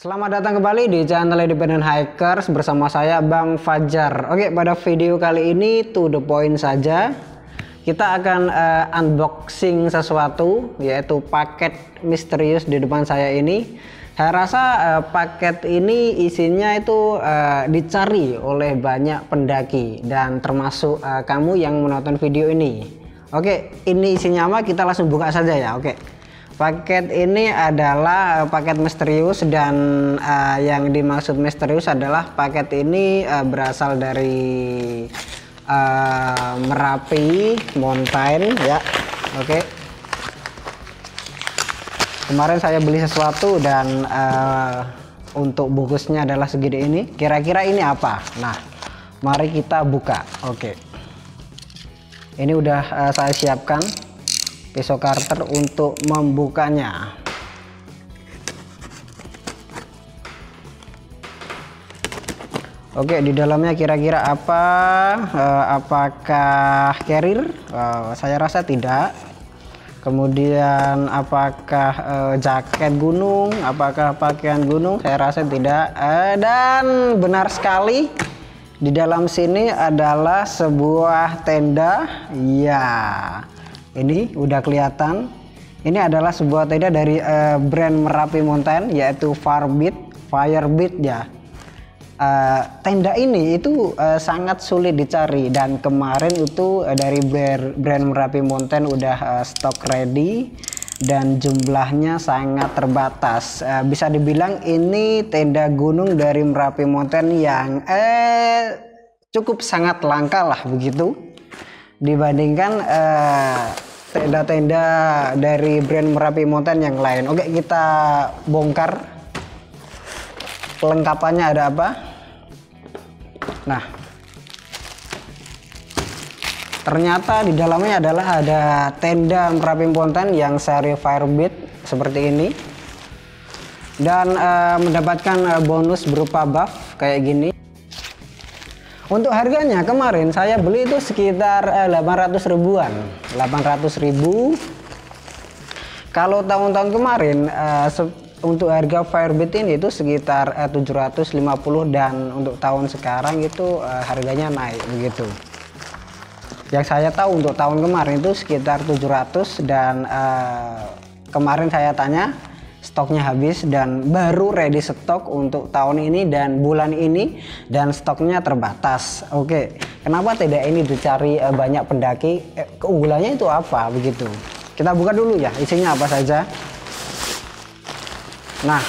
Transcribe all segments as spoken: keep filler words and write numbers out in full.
Selamat datang kembali di channel Independent Hackers bersama saya Bang Fajar. Oke, pada video kali ini to the point saja. Kita akan uh, unboxing sesuatu, yaitu paket misterius di depan saya ini. Saya rasa uh, paket ini isinya itu uh, dicari oleh banyak pendaki dan termasuk uh, kamu yang menonton video ini. Oke, ini isinya apa? Kita langsung buka saja ya. Oke. Paket ini adalah paket misterius dan uh, yang dimaksud misterius adalah paket ini uh, berasal dari uh, Merapi Mountain ya. Oke. Kemarin saya beli sesuatu dan uh, untuk bungkusnya adalah segini ini. Kira-kira ini apa? Nah, mari kita buka. Oke. Ini udah uh, saya siapkan pisau cutter untuk membukanya. Oke, di dalamnya kira-kira apa? Uh, apakah carrier? Uh, saya rasa tidak. Kemudian apakah uh, jaket gunung? Apakah pakaian gunung? Saya rasa tidak. Uh, dan benar sekali, di dalam sini adalah sebuah tenda. Ya. Ini udah kelihatan. Ini adalah sebuah tenda dari uh, brand Merapi Mountain, yaitu Firebeat, Firebeat ya. Uh, tenda ini itu uh, sangat sulit dicari dan kemarin itu uh, dari brand, brand Merapi Mountain udah uh, stok ready dan jumlahnya sangat terbatas. Uh, bisa dibilang ini tenda gunung dari Merapi Mountain yang eh cukup sangat langka lah begitu, dibandingkan tenda-tenda uh, dari brand Merapi Mountain yang lain. Oke, kita bongkar pelengkapannya ada apa. Nah, ternyata di dalamnya adalah ada tenda Merapi Mountain yang seri Firebeat seperti ini dan uh, mendapatkan uh, bonus berupa buff kayak gini. Untuk harganya kemarin saya beli itu sekitar eh, delapan ratus ribuan, delapan ratus ribu. Kalau tahun-tahun kemarin eh, untuk harga Firebeat ini itu sekitar eh, tujuh ratus lima puluh dan untuk tahun sekarang itu eh, harganya naik begitu. Yang saya tahu untuk tahun kemarin itu sekitar tujuh ratus dan eh, kemarin saya tanya stoknya habis dan baru ready stok untuk tahun ini dan bulan ini dan stoknya terbatas. Oke, kenapa tidak ini dicari eh, banyak pendaki? Eh, keunggulannya itu apa begitu? Kita buka dulu ya, isinya apa saja. Nah,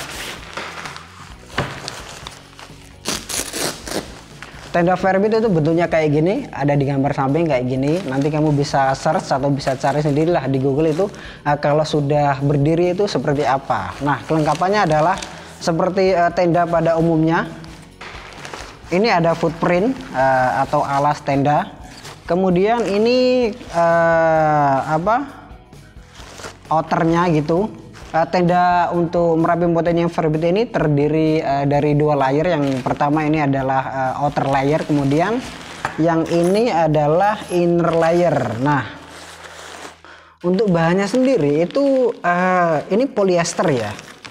tenda Firebeat itu bentuknya kayak gini, ada di gambar samping kayak gini. Nanti kamu bisa search atau bisa cari sendirilah di Google itu uh, kalau sudah berdiri itu seperti apa. Nah, kelengkapannya adalah seperti uh, tenda pada umumnya. Ini ada footprint uh, atau alas tenda. Kemudian ini uh, apa? Outernya gitu. Uh, tenda untuk Merapi Mountain yang Firebeat ini terdiri uh, dari dua layer. Yang pertama ini adalah uh, outer layer, kemudian yang ini adalah inner layer. Nah, untuk bahannya sendiri itu uh, ini polyester ya.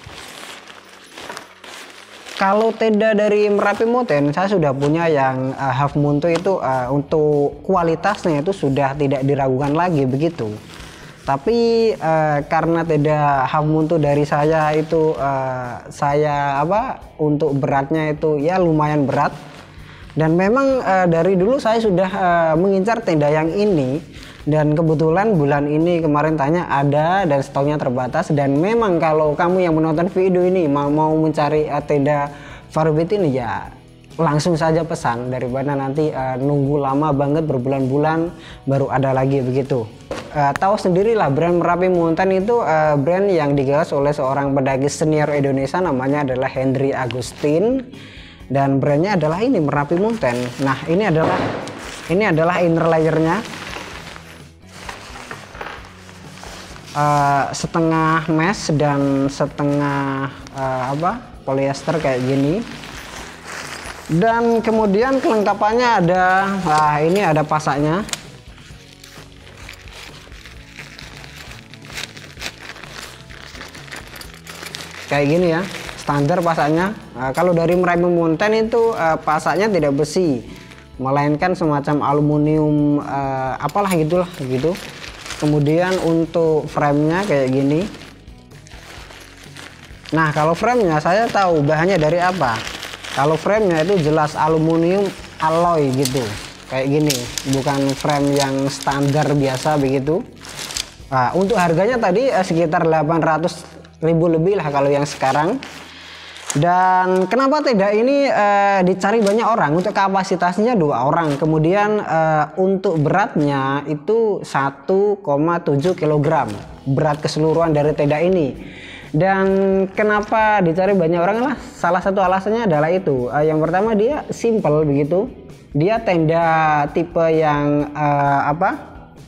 Kalau tenda dari Merapi Mountain saya sudah punya yang uh, half moon itu uh, untuk kualitasnya itu sudah tidak diragukan lagi begitu. Tapi uh, karena tenda half moon dari saya itu uh, saya apa untuk beratnya itu ya lumayan berat dan memang uh, dari dulu saya sudah uh, mengincar tenda yang ini dan kebetulan bulan ini kemarin tanya ada dan stoknya terbatas dan memang kalau kamu yang menonton video ini mau, mau mencari uh, tenda Firebeat ini ya langsung saja pesan daripada nanti uh, nunggu lama banget berbulan-bulan baru ada lagi begitu. Uh, tahu sendirilah brand Merapi Mountain itu uh, brand yang digagas oleh seorang pendaki senior Indonesia, namanya adalah Hendry Agustin dan brandnya adalah ini Merapi Mountain. Nah, ini adalah ini adalah inner layernya uh, setengah mesh dan setengah uh, apa polyester kayak gini. Dan kemudian kelengkapannya ada, nah ini ada pasaknya. Kayak gini ya, standar pasaknya. Uh, kalau dari Merapi Mountain itu uh, pasaknya tidak besi, melainkan semacam aluminium uh, apalah gitulah gitu. Kemudian untuk framenya kayak gini. Nah kalau framenya saya tahu bahannya dari apa. Kalau framenya itu jelas aluminium alloy gitu, kayak gini, bukan frame yang standar biasa begitu. Nah, untuk harganya tadi eh, sekitar delapan ratus ribu lebih lah kalau yang sekarang. Dan kenapa tidak ini eh, dicari banyak orang? Untuk kapasitasnya dua orang, kemudian eh, untuk beratnya itu satu koma tujuh kilogram berat keseluruhan dari tenda ini. Dan kenapa dicari banyak orang lah, salah satu alasannya adalah itu. Eh, yang pertama dia simple begitu, dia tenda tipe yang eh, apa?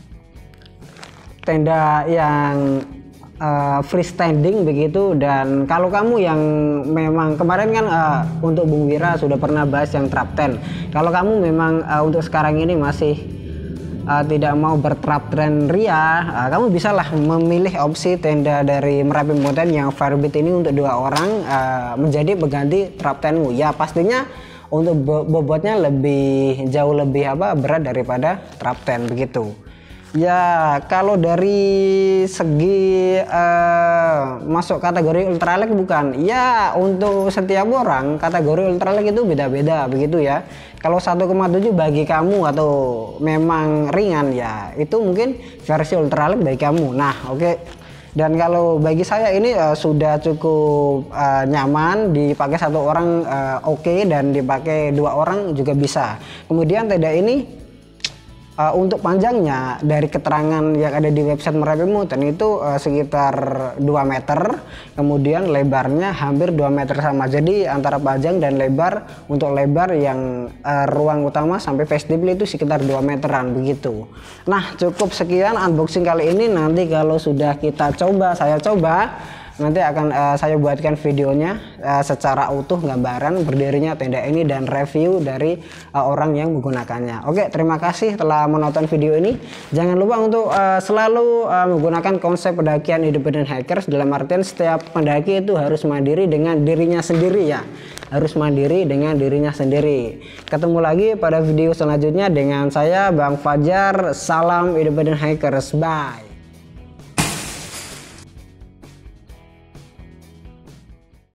Tenda yang uh, freestanding begitu. Dan kalau kamu yang memang kemarin kan uh, untuk Bung Wira sudah pernah bahas yang trap tent, kalau kamu memang uh, untuk sekarang ini masih uh, tidak mau bertrap tent ria, uh, kamu bisalah memilih opsi tenda dari Merapi Mountain yang Firebird ini untuk dua orang uh, menjadi pengganti trap tentmu. Ya pastinya untuk bobotnya lebih jauh lebih apa berat daripada trap tent begitu. Ya kalau dari segi uh, masuk kategori ultralight bukan. Ya untuk setiap orang kategori ultralight itu beda-beda begitu ya. Kalau satu koma tujuh bagi kamu atau memang ringan ya itu mungkin versi ultralight bagi kamu. Nah oke okay. Dan kalau bagi saya ini uh, sudah cukup uh, nyaman dipakai satu orang uh, oke okay, dan dipakai dua orang juga bisa. Kemudian tenda ini Uh, untuk panjangnya dari keterangan yang ada di website Merapi Mountain itu uh, sekitar dua meter, kemudian lebarnya hampir dua meter sama. Jadi antara panjang dan lebar, untuk lebar yang uh, ruang utama sampai vestibul itu sekitar dua meteran begitu. Nah cukup sekian unboxing kali ini. Nanti kalau sudah kita coba, saya coba, nanti akan uh, saya buatkan videonya uh, secara utuh, gambaran berdirinya tenda ini dan review dari uh, orang yang menggunakannya. Oke, terima kasih telah menonton video ini. Jangan lupa untuk uh, selalu uh, menggunakan konsep pendakian independent hikers, dalam artian setiap pendaki itu harus mandiri dengan dirinya sendiri ya. Harus mandiri dengan dirinya sendiri. Ketemu lagi pada video selanjutnya dengan saya Bang Fajar. Salam independent hikers. Bye.